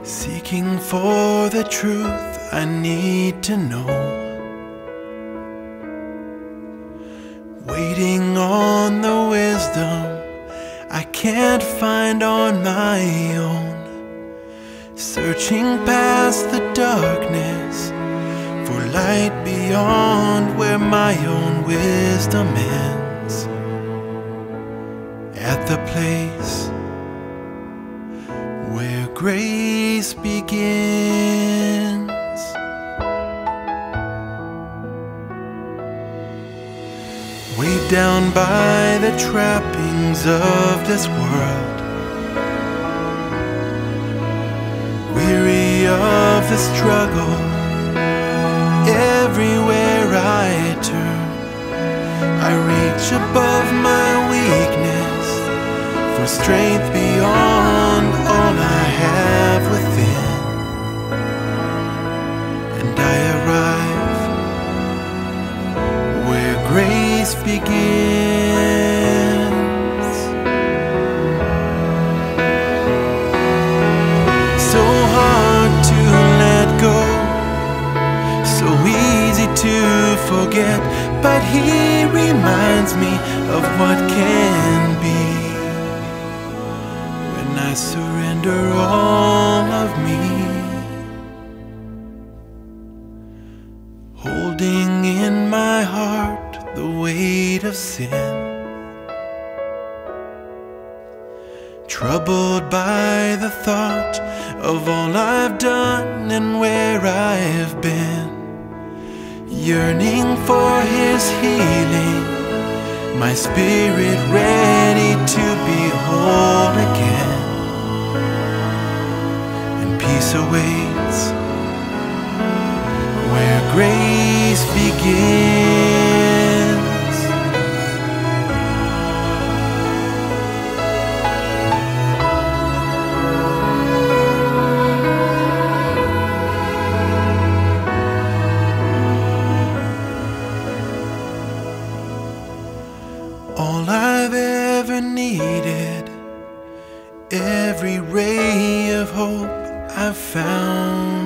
Seeking for the truth I need to know, waiting on the wisdom I can't find on my own, searching past the darkness for light beyond where my own wisdom ends, at the place where grace begins. Weighed down by the trappings of this world, weary of the struggle, everywhere I turn, I reach above my weakness for strength beyond all I have within, and I arrive where grace begins. So hard to let go, so easy to forget, but he reminds me of what can be when I surrender all of me, holding in my heart the weight of sin, troubled by the thought of all I've done and where I've been, yearning for his healing, my spirit ready to be whole again, and peace awaits where grace begins. All I've ever needed, every ray of hope I've found